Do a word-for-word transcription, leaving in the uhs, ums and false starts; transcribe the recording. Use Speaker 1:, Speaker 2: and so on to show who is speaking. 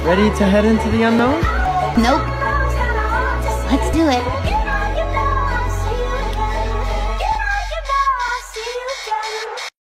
Speaker 1: Ready to head into the unknown?
Speaker 2: Nope. Let's do it.